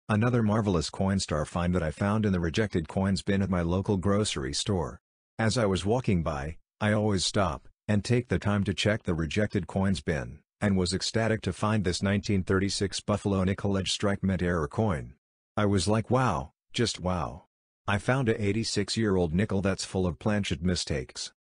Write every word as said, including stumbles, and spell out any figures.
Another marvelous Coinstar find that I found in the rejected coins bin at my local grocery store. As I was walking by, I always stop and take the time to check the rejected coins bin, and was ecstatic to find this nineteen thirty-six Buffalo nickel edge strike mint error coin. I was like, wow, just wow. I found a eighty-six year old nickel that's full of Planchet mistakes.